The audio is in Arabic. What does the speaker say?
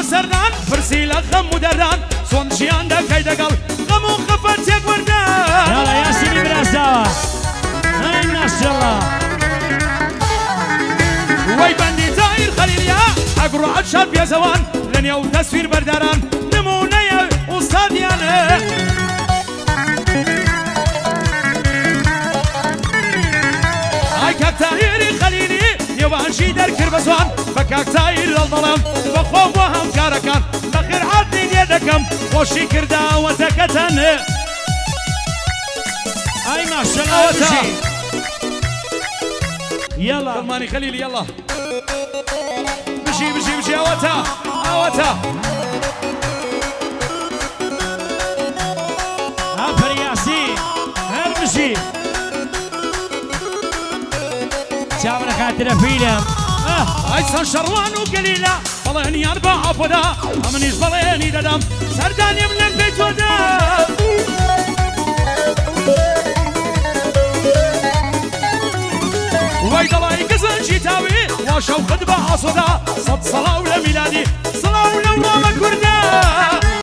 سردان فرسی لخم مدردان سون جیان دا کای دگل غمو خفت یک وردان يلا ياسين برازاوا هاي ما شاء الله وي بندي تاير خليليا اقرو عشاب يا زوان لن يو تصوير برداران نمونه يا استاديانه هاي كاكتاير خليلي يوانشي در كربسوان فكاكتاير الظلام بخوف وهم كاركان بخير عدي يدكم وشي كردا وتكتن هاي ما شاء الله بجي يلا سلماني خليلي يلا بجي بجي بجي اوتا اوتا عفر ياسين هل بجي شامل خاطر فيلم هاي سان شروان وقليلة والله اني اربع افدا امنيش بليني ددم سرداني من البيت ودام ويد الله يقزن شتاوي وشو خدبة عصدا صد صلاة ولا ميلادي صلاة ولا ما كرنا